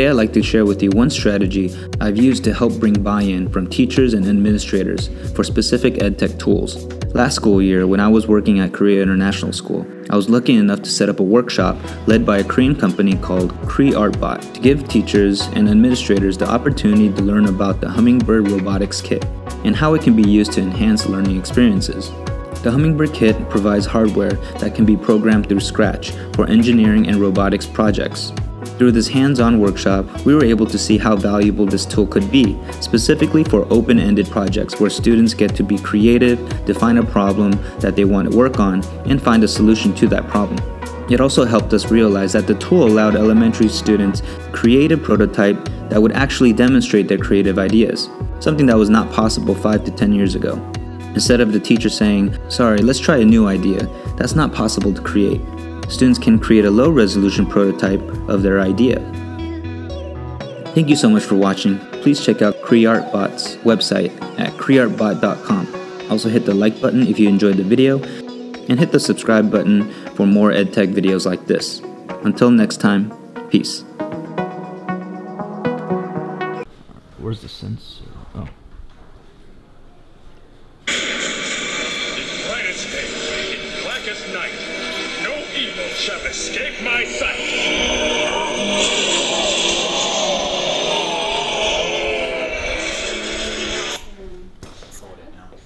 Today I'd like to share with you one strategy I've used to help bring buy-in from teachers and administrators for specific EdTech tools. Last school year, when I was working at Korea International School, I was lucky enough to set up a workshop led by a Korean company called CLNGR to give teachers and administrators the opportunity to learn about the Hummingbird Robotics Kit and how it can be used to enhance learning experiences. The Hummingbird Kit provides hardware that can be programmed through Scratch for engineering and robotics projects. Through this hands-on workshop, we were able to see how valuable this tool could be, specifically for open-ended projects where students get to be creative, define a problem that they want to work on, and find a solution to that problem. It also helped us realize that the tool allowed elementary students to create a prototype that would actually demonstrate their creative ideas, something that was not possible 5 to 10 years ago. Instead of the teacher saying, "Sorry, let's try a new idea," that's not possible to create. Students can create a low-resolution prototype of their idea. Thank you so much for watching. Please check out CLNGR's website at creartbot.com. Also hit the like button if you enjoyed the video, and hit the subscribe button for more EdTech videos like this. Until next time, peace. Where's the sensor? Oh. Blackest night, no evil shall escape my sight.